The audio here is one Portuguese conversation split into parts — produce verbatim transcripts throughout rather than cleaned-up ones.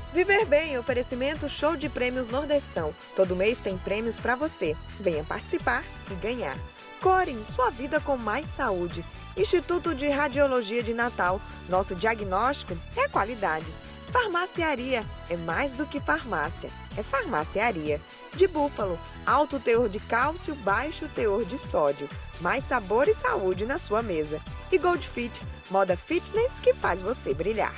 Viver Bem, oferecimento show de prêmios Nordestão. Todo mês tem prêmios para você. Venha participar e ganhar. Corim, sua vida com mais saúde. Instituto de Radiologia de Natal. Nosso diagnóstico é qualidade. Farmáciaria é mais do que farmácia, é farmáciaria. De Búfalo, alto teor de cálcio, baixo teor de sódio. Mais sabor e saúde na sua mesa. E Gold Fit, moda fitness que faz você brilhar.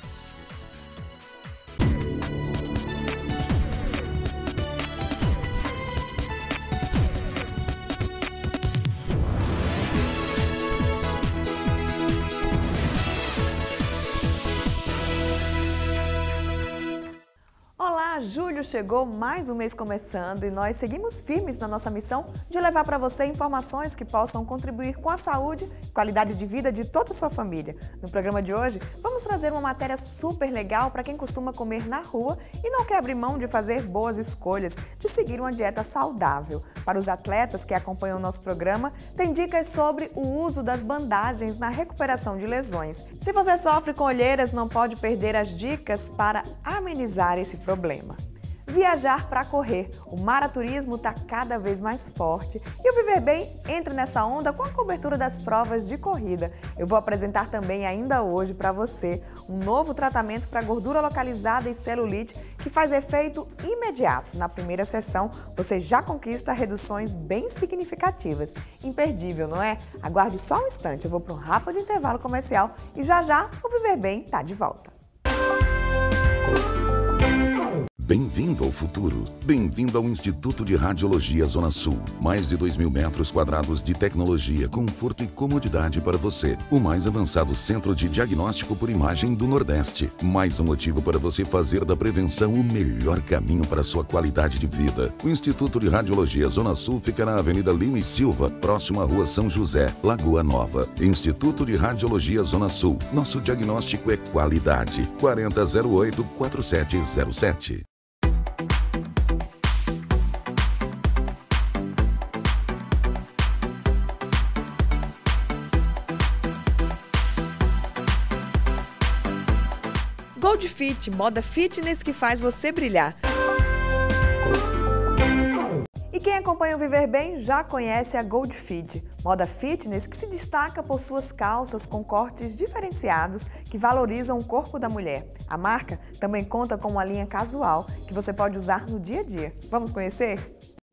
Olá, julho chegou, mais um mês começando e nós seguimos firmes na nossa missão de levar para você informações que possam contribuir com a saúde e qualidade de vida de toda a sua família. No programa de hoje, vamos trazer uma matéria super legal para quem costuma comer na rua e não quer abrir mão de fazer boas escolhas, de seguir uma dieta saudável. Para os atletas que acompanham o nosso programa, tem dicas sobre o uso das bandagens na recuperação de lesões. Se você sofre com olheiras, não pode perder as dicas para amenizar esse problema. Problema. Viajar para correr. O maraturismo está cada vez mais forte e o Viver Bem entra nessa onda com a cobertura das provas de corrida. Eu vou apresentar também ainda hoje para você um novo tratamento para gordura localizada e celulite que faz efeito imediato. Na primeira sessão, você já conquista reduções bem significativas. Imperdível, não é? Aguarde só um instante, eu vou para um rápido intervalo comercial e já já o Viver Bem está de volta. Bem-vindo ao futuro. Bem-vindo ao Instituto de Radiologia Zona Sul. Mais de dois mil metros quadrados de tecnologia, conforto e comodidade para você. O mais avançado centro de diagnóstico por imagem do Nordeste. Mais um motivo para você fazer da prevenção o melhor caminho para a sua qualidade de vida. O Instituto de Radiologia Zona Sul fica na Avenida Lima e Silva, próximo à Rua São José, Lagoa Nova. Instituto de Radiologia Zona Sul. Nosso diagnóstico é qualidade. quarenta zero oito, quarenta e sete zero sete. Gold Fit, moda fitness que faz você brilhar. E quem acompanha o Viver Bem já conhece a Gold Fit, moda fitness que se destaca por suas calças com cortes diferenciados que valorizam o corpo da mulher. A marca também conta com uma linha casual que você pode usar no dia a dia. Vamos conhecer?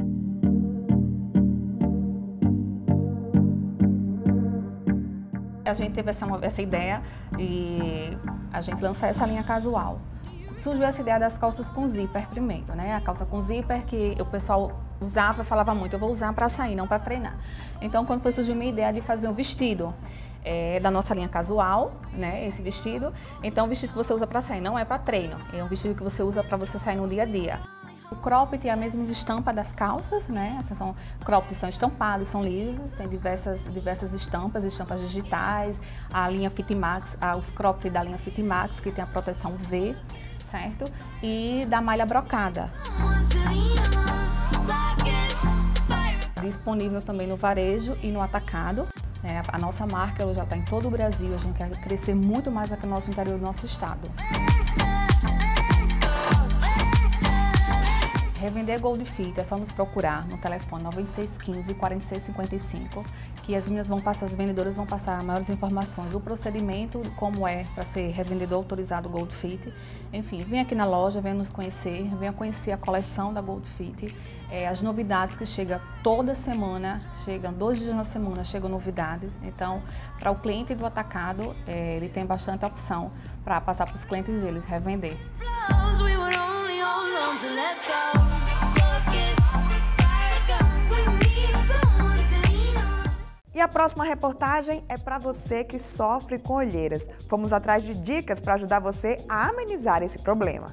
A gente teve essa, essa ideia de a gente lançar essa linha casual. Surgiu essa ideia das calças com zíper primeiro, né? A calça com zíper que o pessoal usava, falava muito, eu vou usar para sair, não para treinar. Então, quando foi surgir uma ideia de fazer um vestido é, da nossa linha casual, né? Esse vestido. Então, o vestido que você usa para sair não é para treino, é um vestido que você usa para você sair no dia a dia. O cropped é a mesma estampa das calças, né? Essas são cropped, são estampados, são lisos, tem diversas, diversas estampas, estampas digitais, a linha Fitmax, os cropped da linha Fitmax, que tem a proteção V, certo? E da malha brocada. Disponível também no varejo e no atacado. É, a nossa marca ela já está em todo o Brasil, a gente quer crescer muito mais aqui no nosso interior do nosso estado. Revender Gold Fit é só nos procurar no telefone nove seis um cinco, quatro seis cinco cinco, que as meninas vão passar, as vendedoras vão passar maiores informações, o procedimento, como é para ser revendedor autorizado Gold Fit. Enfim, vem aqui na loja, venha nos conhecer, venha conhecer a coleção da Gold Fit, é, as novidades que chegam toda semana, chegam dois dias na semana, chegam novidades. Então, para o cliente do atacado, é, ele tem bastante opção para passar para os clientes deles revender. E a próxima reportagem é para você que sofre com olheiras. Fomos atrás de dicas para ajudar você a amenizar esse problema.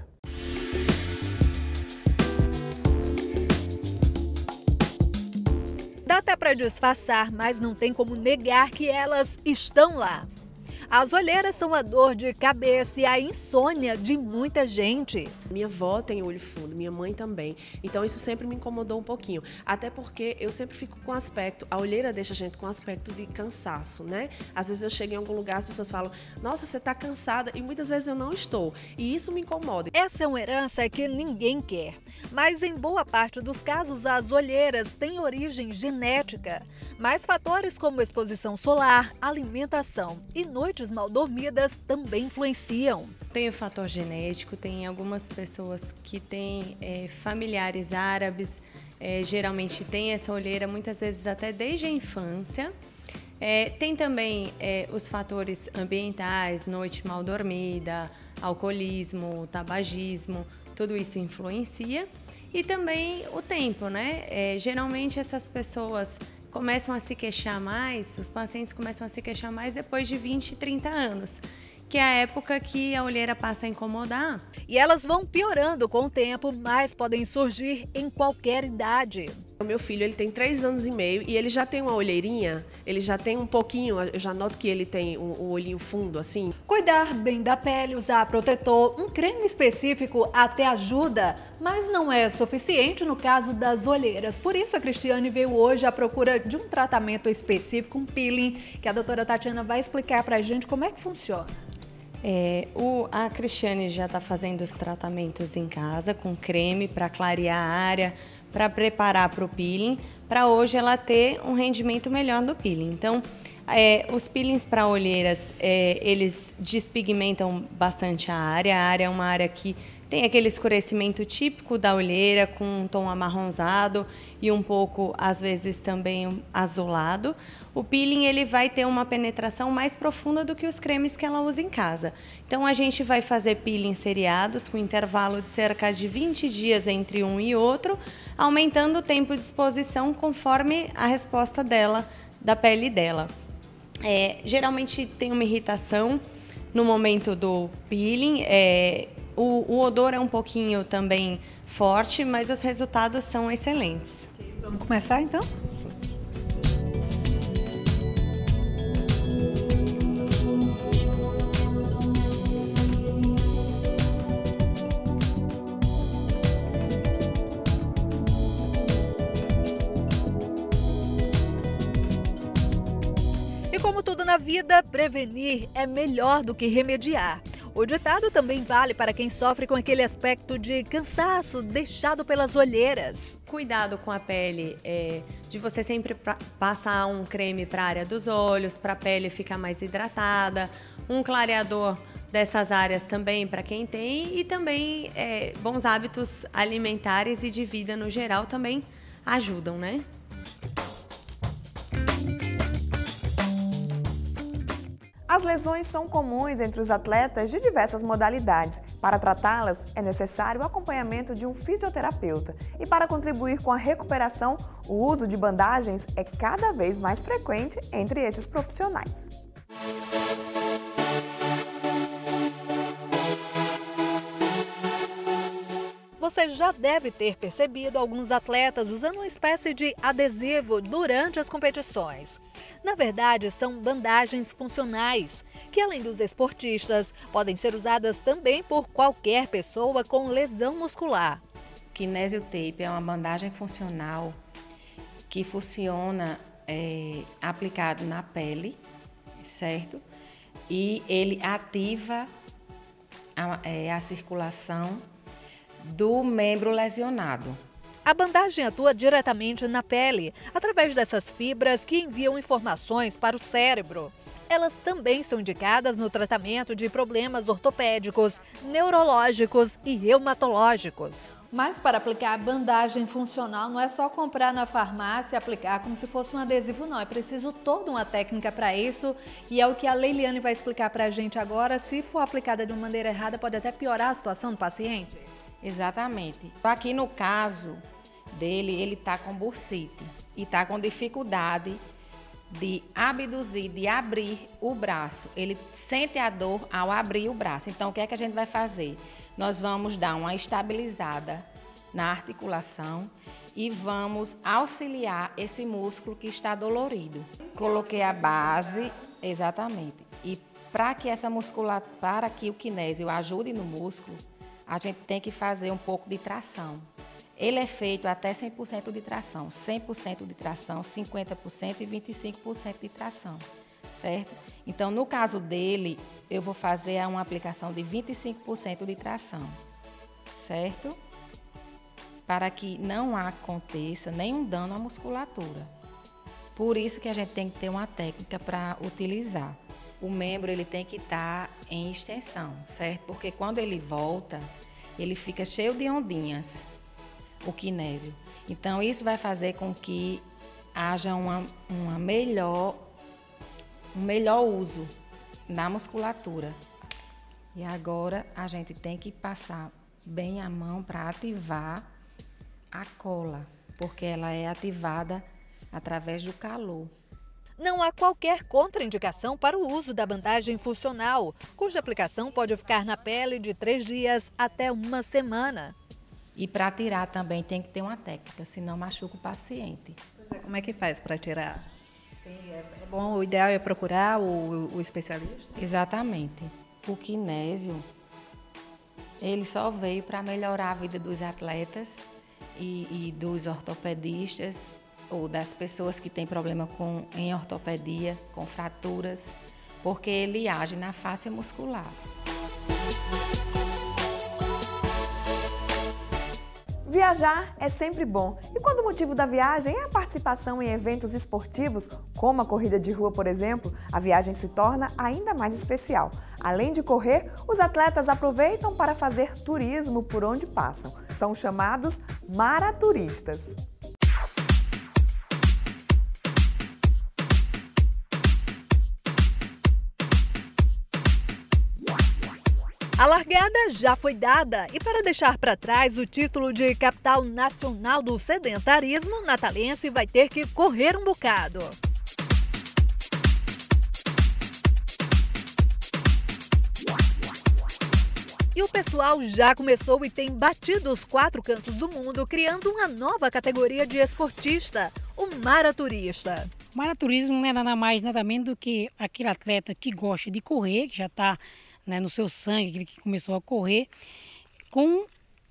Dá até para disfarçar, mas não tem como negar que elas estão lá. As olheiras são a dor de cabeça e a insônia de muita gente. Minha avó tem olho fundo, minha mãe também. Então isso sempre me incomodou um pouquinho. Até porque eu sempre fico com aspecto, a olheira deixa a gente com aspecto de cansaço, né? Às vezes eu chego em algum lugar, as pessoas falam, nossa, você tá cansada, e muitas vezes eu não estou. E isso me incomoda. Essa é uma herança que ninguém quer. Mas em boa parte dos casos, as olheiras têm origem genética. Mas fatores como exposição solar, alimentação e noites mal dormidas também influenciam. Tem o fator genético, tem algumas pessoas que têm é, familiares árabes, é, geralmente tem essa olheira, muitas vezes até desde a infância. É, tem também é, os fatores ambientais, noite mal dormida, alcoolismo, tabagismo, tudo isso influencia. E também o tempo, né? É, geralmente essas pessoas começam a se queixar mais, os pacientes começam a se queixar mais depois de vinte, trinta anos, que é a época que a olheira passa a incomodar. E elas vão piorando com o tempo, mas podem surgir em qualquer idade. O meu filho, ele tem três anos e meio e ele já tem uma olheirinha, ele já tem um pouquinho, eu já noto que ele tem um, um olhinho fundo assim. Cuidar bem da pele, usar protetor, um creme específico até ajuda, mas não é suficiente no caso das olheiras. Por isso a Cristiane veio hoje à procura de um tratamento específico, um peeling, que a doutora Tatiana vai explicar pra gente como é que funciona. É, o, a Cristiane já está fazendo os tratamentos em casa com creme para clarear a área, para preparar para o peeling, para hoje ela ter um rendimento melhor do peeling. Então, é, os peelings para olheiras, é, eles despigmentam bastante a área. A área é uma área que tem aquele escurecimento típico da olheira, com um tom amarronzado e um pouco, às vezes, também azulado. O peeling ele vai ter uma penetração mais profunda do que os cremes que ela usa em casa. Então, a gente vai fazer peelings seriados, com intervalo de cerca de vinte dias entre um e outro, aumentando o tempo de exposição conforme a resposta dela, da pele dela. É, geralmente tem uma irritação no momento do peeling, é, o, o odor é um pouquinho também forte, mas os resultados são excelentes. Vamos começar então? Como tudo na vida, prevenir é melhor do que remediar. O ditado também vale para quem sofre com aquele aspecto de cansaço deixado pelas olheiras. Cuidado com a pele, é, de você sempre pra, passar um creme para a área dos olhos, para a pele ficar mais hidratada, um clareador dessas áreas também para quem tem e também é, bons hábitos alimentares e de vida no geral também ajudam, né? As lesões são comuns entre os atletas de diversas modalidades. Para tratá-las, é necessário o acompanhamento de um fisioterapeuta. E para contribuir com a recuperação, o uso de bandagens é cada vez mais frequente entre esses profissionais. Você já deve ter percebido alguns atletas usando uma espécie de adesivo durante as competições. Na verdade, são bandagens funcionais, que além dos esportistas, podem ser usadas também por qualquer pessoa com lesão muscular. Kinesio Tape é uma bandagem funcional que funciona é, aplicado na pele, certo? E ele ativa a, é, a circulação do membro lesionado. A bandagem atua diretamente na pele, através dessas fibras que enviam informações para o cérebro. Elas também são indicadas no tratamento de problemas ortopédicos, neurológicos e reumatológicos. Mas para aplicar a bandagem funcional não é só comprar na farmácia e aplicar como se fosse um adesivo, não. É preciso toda uma técnica para isso e é o que a Leiliane vai explicar para a gente agora. Se for aplicada de uma maneira errada, pode até piorar a situação do paciente. Exatamente. Aqui no caso dele, ele está com bursite e está com dificuldade de abduzir, de abrir o braço. Ele sente a dor ao abrir o braço. Então, o que é que a gente vai fazer? Nós vamos dar uma estabilizada na articulação e vamos auxiliar esse músculo que está dolorido. Coloquei a base, exatamente, e para que essa musculatura, para que o kinésio ajude no músculo, a gente tem que fazer um pouco de tração. Ele é feito até cem por cento de tração, cem por cento de tração, cinquenta por cento e vinte e cinco por cento de tração, certo? Então, no caso dele, eu vou fazer uma aplicação de vinte e cinco por cento de tração, certo? Para que não aconteça nenhum dano à musculatura. Por isso que a gente tem que ter uma técnica para utilizar. O membro ele tem que estar em extensão, certo? Porque quando ele volta, ele fica cheio de ondinhas, o kinésio. Então, isso vai fazer com que haja uma, uma melhor, um melhor uso na musculatura. E agora, a gente tem que passar bem a mão para ativar a cola, porque ela é ativada através do calor. Não há qualquer contraindicação para o uso da bandagem funcional, cuja aplicação pode ficar na pele de três dias até uma semana. E para tirar também tem que ter uma técnica, senão machuca o paciente. Pois é, como é que faz para tirar? É bom, o ideal é procurar o, o especialista? Exatamente. O kinésio, ele só veio para melhorar a vida dos atletas e, e dos ortopedistas, ou das pessoas que têm problema com, em ortopedia, com fraturas, porque ele age na face muscular. Viajar é sempre bom. E quando o motivo da viagem é a participação em eventos esportivos, como a corrida de rua, por exemplo, a viagem se torna ainda mais especial. Além de correr, os atletas aproveitam para fazer turismo por onde passam. São chamados maraturistas. A largada já foi dada e para deixar para trás o título de capital nacional do sedentarismo, Natalense vai ter que correr um bocado. E o pessoal já começou e tem batido os quatro cantos do mundo, criando uma nova categoria de esportista, o maraturista. O maraturismo não é nada mais, nada menos do que aquele atleta que gosta de correr, que já está, né, no seu sangue, aquele que começou a correr, com,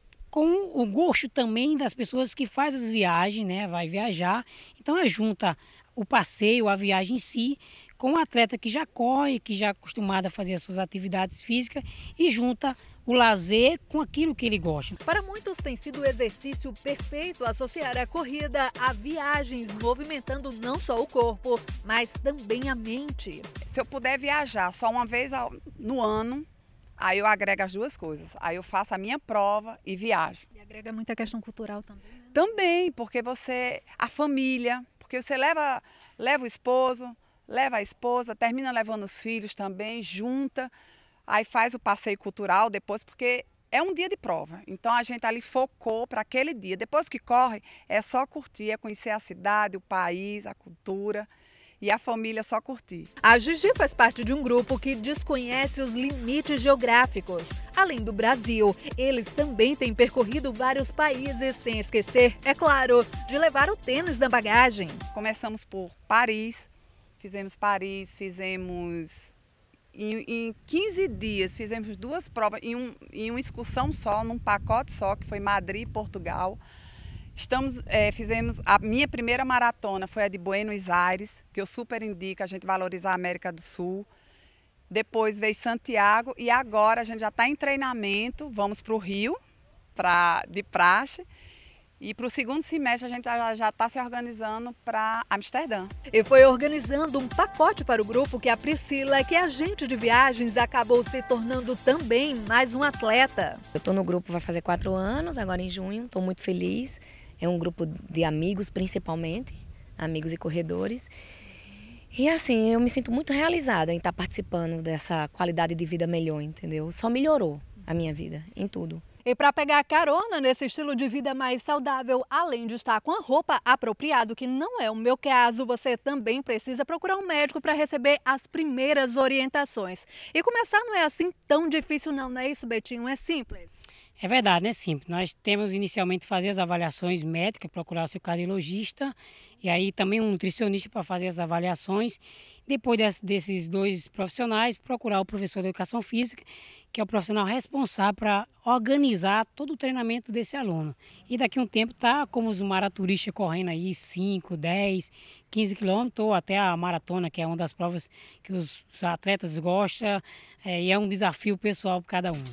com o gosto também das pessoas que fazem as viagens, né, vai viajar. Então, é junta o passeio, a viagem em si, com o atleta que já corre, que já é acostumado a fazer as suas atividades físicas, e junta o lazer com aquilo que ele gosta. Para muitos tem sido o exercício perfeito associar a corrida a viagens, movimentando não só o corpo, mas também a mente. Se eu puder viajar só uma vez no ano, aí eu agrego as duas coisas. Aí eu faço a minha prova e viajo. E agrega muita questão cultural também, né? Também, porque você, a família, porque você leva, leva o esposo, leva a esposa, termina levando os filhos também, junta. Aí faz o passeio cultural depois, porque é um dia de prova. Então a gente ali focou para aquele dia. Depois que corre, é só curtir, é conhecer a cidade, o país, a cultura e a família só curtir. A Gigi faz parte de um grupo que desconhece os limites geográficos. Além do Brasil, eles também têm percorrido vários países, sem esquecer, é claro, de levar o tênis na bagagem. Começamos por Paris, fizemos Paris, fizemos... Em, em quinze dias fizemos duas provas em, um, em uma excursão só, num pacote só, que foi Madrid, Portugal. Estamos, é, fizemos a minha primeira maratona, foi a de Buenos Aires, que eu super indico a gente valorizar a América do Sul. Depois veio Santiago e agora a gente já está em treinamento, vamos para o Rio, pra, de praxe. E para o segundo semestre a gente já está se organizando para Amsterdã. E foi organizando um pacote para o grupo que a Priscila, que é agente de viagens, acabou se tornando também mais um atleta. Eu estou no grupo, vai fazer quatro anos, agora em junho, estou muito feliz. É um grupo de amigos principalmente, amigos e corredores. E assim, eu me sinto muito realizada em estar participando dessa qualidade de vida melhor, entendeu? Só melhorou a minha vida, em tudo. E para pegar carona nesse estilo de vida mais saudável, além de estar com a roupa apropriada, que não é o meu caso, você também precisa procurar um médico para receber as primeiras orientações. E começar não é assim tão difícil não, não é isso, Betinho? É simples. É verdade, né? Simples. Nós temos inicialmente fazer as avaliações médicas, procurar o seu cardiologista e aí também um nutricionista para fazer as avaliações. Depois desse, desses dois profissionais, procurar o professor de educação física, que é o profissional responsável para organizar todo o treinamento desse aluno. E daqui a um tempo tá como os maraturistas correndo aí cinco, dez, quinze quilômetros ou até a maratona, que é uma das provas que os atletas gostam é, e é um desafio pessoal para cada um.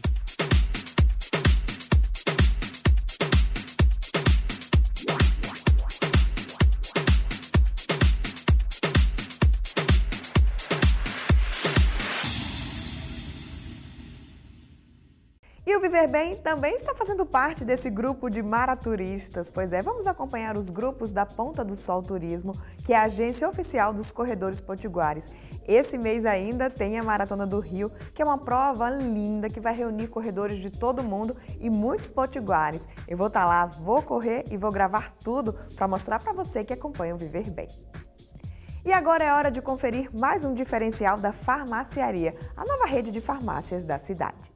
E o Viver Bem também está fazendo parte desse grupo de maraturistas. Pois é, vamos acompanhar os grupos da Ponta do Sol Turismo, que é a agência oficial dos corredores potiguares. Esse mês ainda tem a Maratona do Rio, que é uma prova linda que vai reunir corredores de todo mundo e muitos potiguares. Eu vou estar lá, vou correr e vou gravar tudo para mostrar para você que acompanha o Viver Bem. E agora é hora de conferir mais um diferencial da Farmaciaria, a nova rede de farmácias da cidade.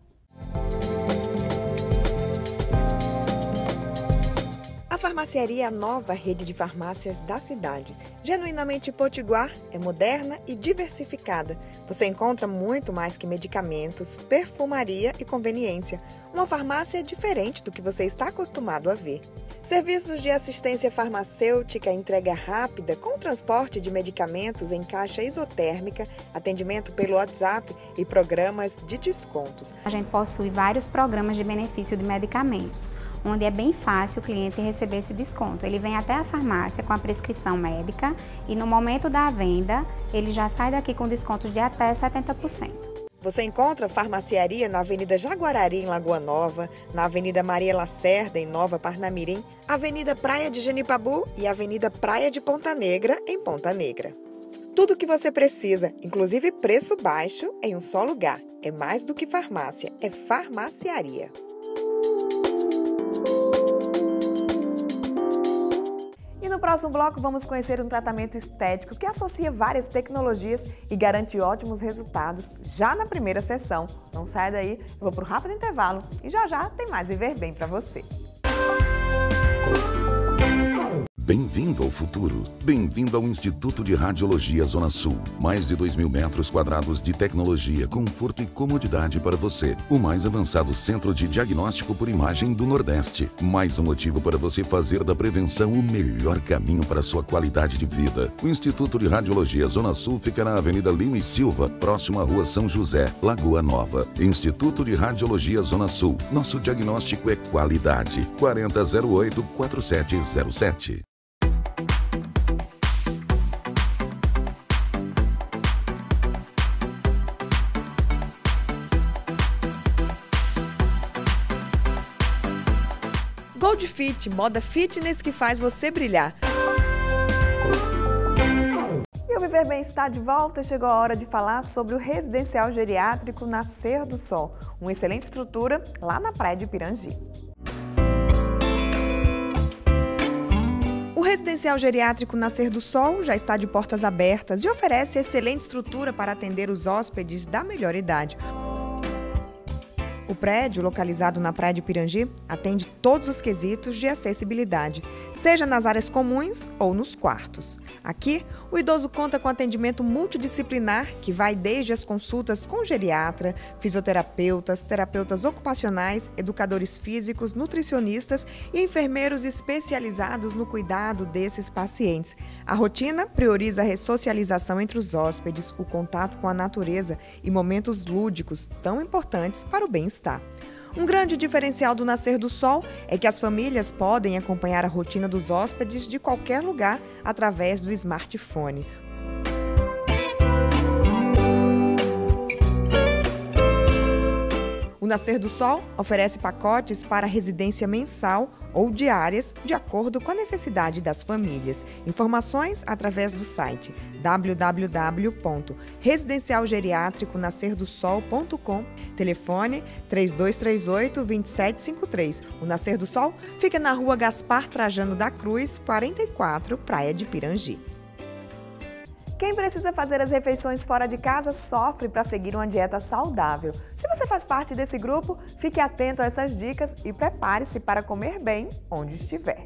A Farmaciaria é a nova rede de farmácias da cidade. Genuinamente potiguar, é moderna e diversificada. Você encontra muito mais que medicamentos, perfumaria e conveniência. Uma farmácia diferente do que você está acostumado a ver. Serviços de assistência farmacêutica, entrega rápida, com transporte de medicamentos em caixa isotérmica, atendimento pelo WhatsApp e programas de descontos. A gente possui vários programas de benefício de medicamentos, onde é bem fácil o cliente receber esse desconto. Ele vem até a farmácia com a prescrição médica e no momento da venda, ele já sai daqui com descontos de até setenta por cento. Você encontra Farmaciaria na Avenida Jaguarari, em Lagoa Nova, na Avenida Maria Lacerda, em Nova Parnamirim, Avenida Praia de Genipabu e Avenida Praia de Ponta Negra, em Ponta Negra. Tudo o que você precisa, inclusive preço baixo, em um só lugar. É mais do que farmácia, é Farmaciaria. No próximo bloco, vamos conhecer um tratamento estético que associa várias tecnologias e garante ótimos resultados já na primeira sessão. Não saia daí, eu vou para um rápido intervalo e já já tem mais Viver Bem para você. Bem-vindo ao futuro. Bem-vindo ao Instituto de Radiologia Zona Sul. Mais de dois mil metros quadrados de tecnologia, conforto e comodidade para você. O mais avançado centro de diagnóstico por imagem do Nordeste. Mais um motivo para você fazer da prevenção o melhor caminho para a sua qualidade de vida. O Instituto de Radiologia Zona Sul fica na Avenida Lima e Silva, próximo à Rua São José, Lagoa Nova. Instituto de Radiologia Zona Sul. Nosso diagnóstico é qualidade. quarenta zero oito, quarenta e sete zero sete. Gold Fit, moda fitness que faz você brilhar. E o Viver Bem está de volta e chegou a hora de falar sobre o residencial geriátrico Nascer do Sol, uma excelente estrutura lá na praia de Pirangi. O residencial geriátrico Nascer do Sol já está de portas abertas e oferece excelente estrutura para atender os hóspedes da melhor idade. O prédio, localizado na praia de Pirangi, atende todos os quesitos de acessibilidade, seja nas áreas comuns ou nos quartos. Aqui, o idoso conta com atendimento multidisciplinar, que vai desde as consultas com geriatra, fisioterapeutas, terapeutas ocupacionais, educadores físicos, nutricionistas e enfermeiros especializados no cuidado desses pacientes. A rotina prioriza a ressocialização entre os hóspedes, o contato com a natureza e momentos lúdicos tão importantes para o bem-estar. Um grande diferencial do Nascer do Sol é que as famílias podem acompanhar a rotina dos hóspedes de qualquer lugar através do smartphone. O Nascer do Sol oferece pacotes para residência mensal ou diárias, de acordo com a necessidade das famílias. Informações através do site w w w ponto residencial geriátrico nascer do sol ponto com, telefone três dois três oito, dois sete cinco três. O Nascer do Sol fica na rua Gaspar Trajano da Cruz, quarenta e quatro, Praia de Pirangi. Quem precisa fazer as refeições fora de casa sofre para seguir uma dieta saudável. Se você faz parte desse grupo, fique atento a essas dicas e prepare-se para comer bem onde estiver.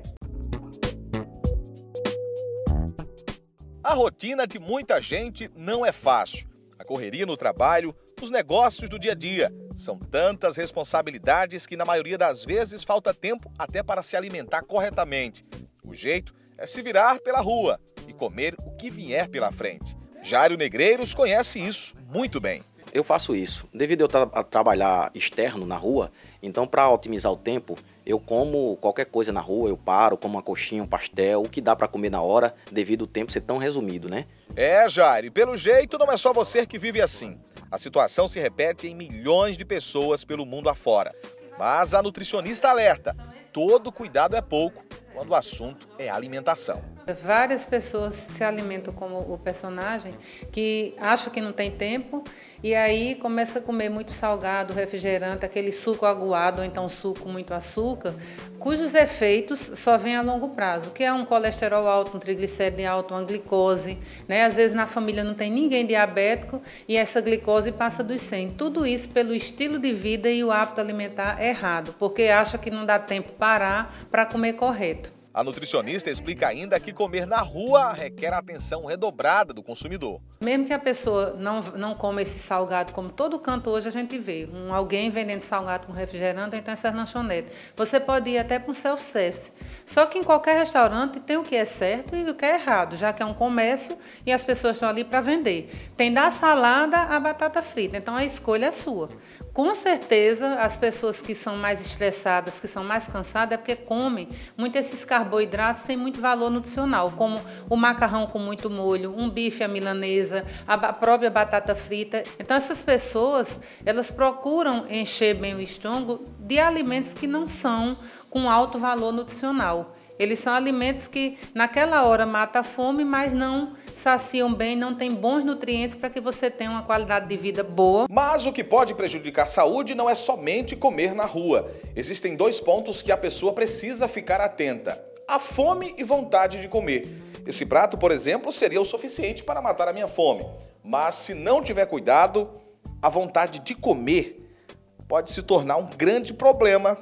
A rotina de muita gente não é fácil. A correria no trabalho, os negócios do dia a dia. São tantas responsabilidades que na maioria das vezes falta tempo até para se alimentar corretamente. O jeito é se virar pela rua e comer o que vier pela frente. Jairo Negreiros conhece isso muito bem. Eu faço isso. Devido eu tra- a trabalhar externo na rua, então para otimizar o tempo, eu como qualquer coisa na rua, eu paro, como uma coxinha, um pastel, o que dá para comer na hora, devido o tempo ser tão resumido, né? É, Jairo, e pelo jeito não é só você que vive assim. A situação se repete em milhões de pessoas pelo mundo afora. Mas a nutricionista alerta, todo cuidado é pouco quando o assunto é alimentação. Várias pessoas se alimentam como o personagem, que acham que não tem tempo e aí começa a comer muito salgado, refrigerante, aquele suco aguado ou então suco muito açúcar, cujos efeitos só vêm a longo prazo, que é um colesterol alto, um triglicéride alto, uma glicose, né? Às vezes na família não tem ninguém diabético e essa glicose passa dos cem. Tudo isso pelo estilo de vida e o hábito alimentar errado, porque acha que não dá tempo parar para comer correto. A nutricionista explica ainda que comer na rua requer a atenção redobrada do consumidor. Mesmo que a pessoa não, não coma esse salgado, como todo canto hoje a gente vê, um, alguém vendendo salgado com refrigerante, ou então essas lanchonetes. Você pode ir até para um self-service. Só que em qualquer restaurante tem o que é certo e o que é errado, já que é um comércio e as pessoas estão ali para vender. Tem da salada a batata frita, então a escolha é sua. Com certeza, as pessoas que são mais estressadas, que são mais cansadas, é porque comem muito esses carboidratos sem muito valor nutricional, como o macarrão com muito molho, um bife à milanesa, a própria batata frita. Então, essas pessoas, elas procuram encher bem o estômago de alimentos que não são com alto valor nutricional. Eles são alimentos que naquela hora matam a fome, mas não saciam bem, não tem bons nutrientes para que você tenha uma qualidade de vida boa. Mas o que pode prejudicar a saúde não é somente comer na rua. Existem dois pontos que a pessoa precisa ficar atenta: a fome e vontade de comer. Esse prato, por exemplo, seria o suficiente para matar a minha fome. Mas se não tiver cuidado, a vontade de comer pode se tornar um grande problema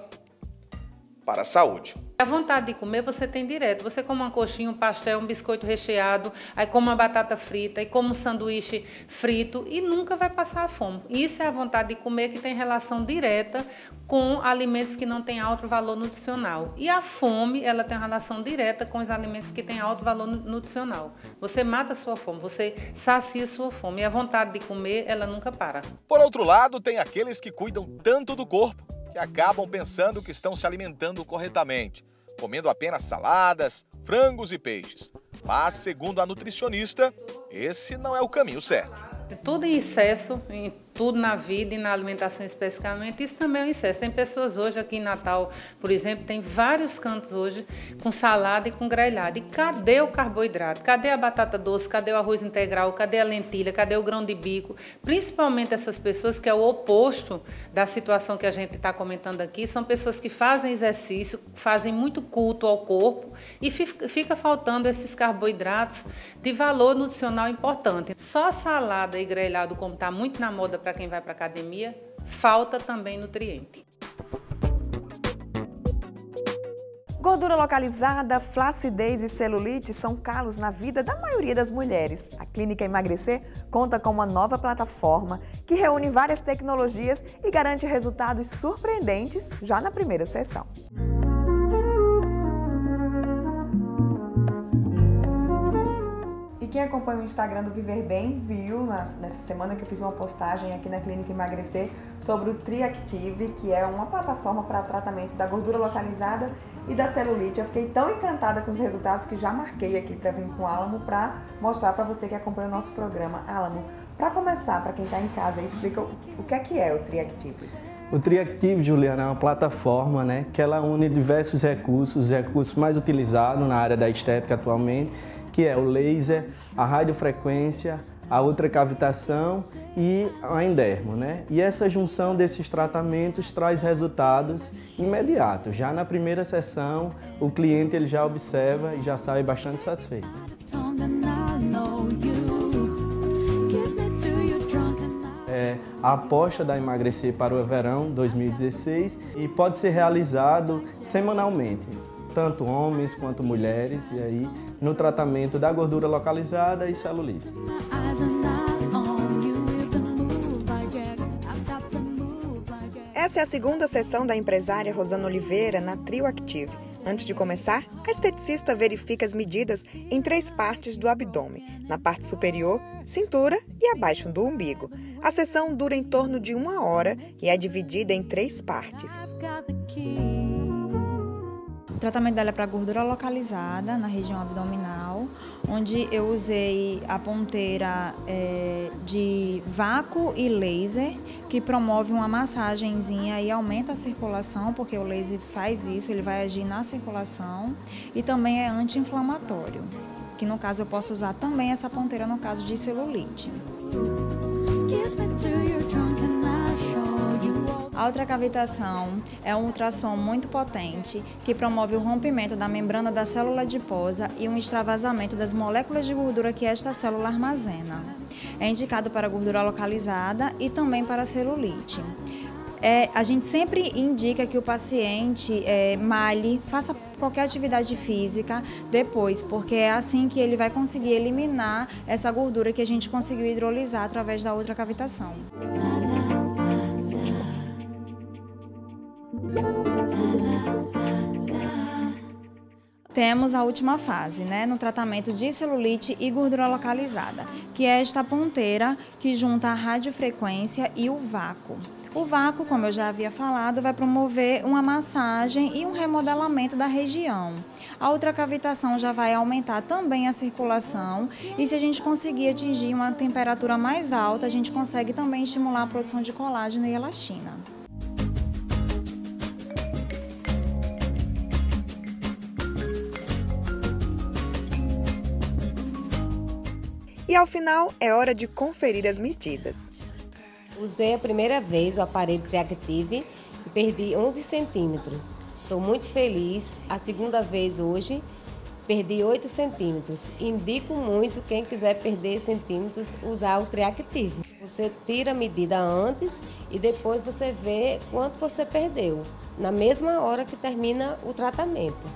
para a saúde. A vontade de comer você tem direto. Você come uma coxinha, um pastel, um biscoito recheado, aí come uma batata frita, aí come um sanduíche frito e nunca vai passar fome. Isso é a vontade de comer que tem relação direta com alimentos que não têm alto valor nutricional. E a fome, ela tem relação direta com os alimentos que têm alto valor nutricional. Você mata a sua fome, você sacia a sua fome. E a vontade de comer, ela nunca para. Por outro lado, tem aqueles que cuidam tanto do corpo que acabam pensando que estão se alimentando corretamente, comendo apenas saladas, frangos e peixes. Mas, segundo a nutricionista, esse não é o caminho certo. Tudo em excesso, em tudo na vida e na alimentação especificamente, isso também é um excesso. Tem pessoas hoje aqui em Natal, por exemplo, tem vários cantos hoje com salada e com grelhado. E cadê o carboidrato? Cadê a batata doce? Cadê o arroz integral? Cadê a lentilha? Cadê o grão de bico? Principalmente essas pessoas que é o oposto da situação que a gente está comentando aqui, são pessoas que fazem exercício, fazem muito culto ao corpo e fica faltando esses carboidratos de valor nutricional importante. Só salada e grelhado, como está muito na moda para quem vai para a academia, falta também nutriente. Gordura localizada, flacidez e celulite são calos na vida da maioria das mulheres. A Clínica Emagrecer conta com uma nova plataforma que reúne várias tecnologias e garante resultados surpreendentes já na primeira sessão. Quem acompanha o Instagram do Viver Bem viu nessa semana que eu fiz uma postagem aqui na Clínica Emagrecer sobre o Triactive, que é uma plataforma para tratamento da gordura localizada e da celulite. Eu fiquei tão encantada com os resultados que já marquei aqui para vir com o Álamo para mostrar para você que acompanha o nosso programa. Álamo, para começar, para quem está em casa, explica o que é que é o Triactive. O Triactive, Juliana, é uma plataforma, né, que ela une diversos recursos, os recursos mais utilizados na área da estética atualmente, que é o laser, a radiofrequência, a ultracavitação e a endermo, né? E essa junção desses tratamentos traz resultados imediatos. Já na primeira sessão, o cliente ele já observa e já sai bastante satisfeito. a aposta da Emagrecer para o Verão dois mil e dezesseis e pode ser realizado semanalmente, tanto homens quanto mulheres, e aí no tratamento da gordura localizada e celulite. Essa é a segunda sessão da empresária Rosana Oliveira na Trio Active. Antes de começar, a esteticista verifica as medidas em três partes do abdômen, na parte superior, cintura e abaixo do umbigo. A sessão dura em torno de uma hora e é dividida em três partes. O tratamento dela é para gordura localizada na região abdominal, onde eu usei a ponteira é, de vácuo e laser, que promove uma massagenzinha e aumenta a circulação, porque o laser faz isso, ele vai agir na circulação, e também é anti-inflamatório, que no caso eu posso usar também essa ponteira no caso de celulite. A ultracavitação é um ultrassom muito potente que promove o rompimento da membrana da célula adiposa e um extravasamento das moléculas de gordura que esta célula armazena. É indicado para gordura localizada e também para celulite. É, a gente sempre indica que o paciente é, malhe, faça qualquer atividade física depois, porque é assim que ele vai conseguir eliminar essa gordura que a gente conseguiu hidrolisar através da ultracavitação. Temos a última fase, né, no tratamento de celulite e gordura localizada, que é esta ponteira que junta a radiofrequência e o vácuo. O vácuo, como eu já havia falado, vai promover uma massagem e um remodelamento da região. A ultracavitação já vai aumentar também a circulação e se a gente conseguir atingir uma temperatura mais alta, a gente consegue também estimular a produção de colágeno e elastina. E ao final é hora de conferir as medidas. Usei a primeira vez o aparelho Triactive e perdi onze centímetros. Estou muito feliz. A segunda vez hoje, perdi oito centímetros. Indico muito quem quiser perder centímetros usar o Triactive. Você tira a medida antes e depois você vê quanto você perdeu, na mesma hora que termina o tratamento.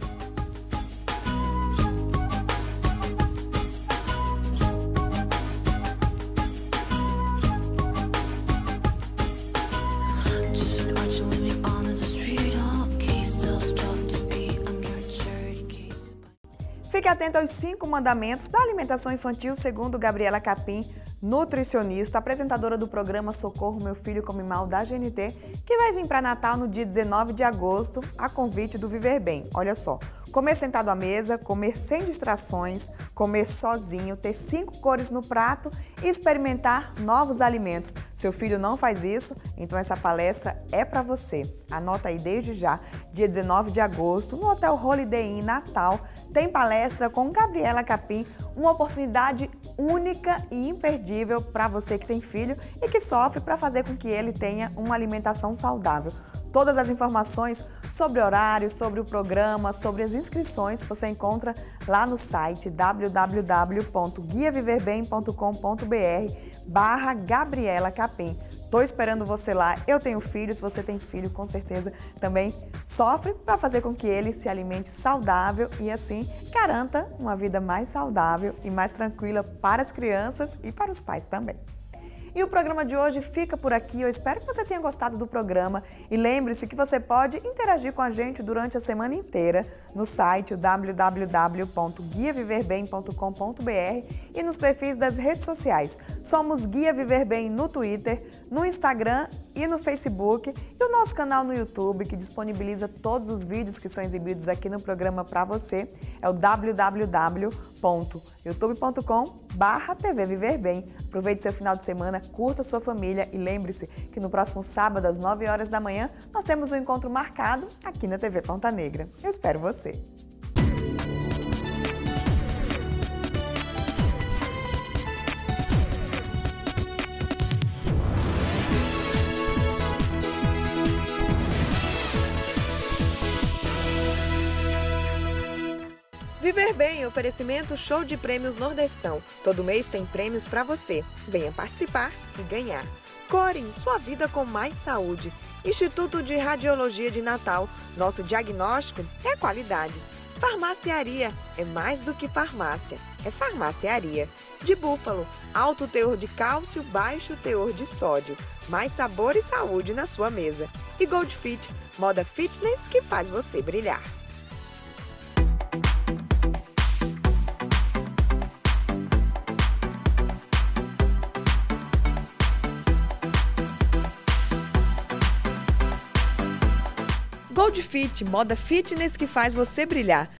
Fique atento aos cinco mandamentos da alimentação infantil, segundo Gabriela Capim, nutricionista, apresentadora do programa Socorro Meu Filho Come Mal da G N T, que vai vir para Natal no dia dezenove de agosto, a convite do Viver Bem. Olha só, comer sentado à mesa, comer sem distrações, comer sozinho, ter cinco cores no prato e experimentar novos alimentos. Seu filho não faz isso? Então essa palestra é para você. Anota aí desde já, dia dezenove de agosto, no Hotel Holiday Inn Natal, tem palestra com Gabriela Capim, uma oportunidade única e imperdível para você que tem filho e que sofre para fazer com que ele tenha uma alimentação saudável. Todas as informações sobre horários, sobre o programa, sobre as inscrições você encontra lá no site w w w ponto guia viver bem ponto com ponto b r barra Gabriela Capim. Estou esperando você lá. Eu tenho filho, se você tem filho, com certeza também sofre para fazer com que ele se alimente saudável e assim garanta uma vida mais saudável e mais tranquila para as crianças e para os pais também. E o programa de hoje fica por aqui. Eu espero que você tenha gostado do programa e lembre-se que você pode interagir com a gente durante a semana inteira no site w w w ponto guia viver bem ponto com ponto b r e nos perfis das redes sociais. Somos Guia Viver Bem no Twitter, no Instagram e no Facebook e o nosso canal no YouTube que disponibiliza todos os vídeos que são exibidos aqui no programa para você é o w w w ponto youtube ponto com barra T V Viver Bem. Aproveite seu final de semana, curta sua família e lembre-se que no próximo sábado, às nove horas da manhã, nós temos um encontro marcado aqui na T V Ponta Negra. Eu espero você! Viver Bem, oferecimento show de prêmios Nordestão. Todo mês tem prêmios para você. Venha participar e ganhar. Corem sua vida com mais saúde. Instituto de Radiologia de Natal. Nosso diagnóstico é qualidade. Farmáciaria é mais do que farmácia, é farmáciaria. De Búfalo, alto teor de cálcio, baixo teor de sódio. Mais sabor e saúde na sua mesa. E Gold Fit, moda fitness que faz você brilhar. Gold Fit, moda fitness que faz você brilhar.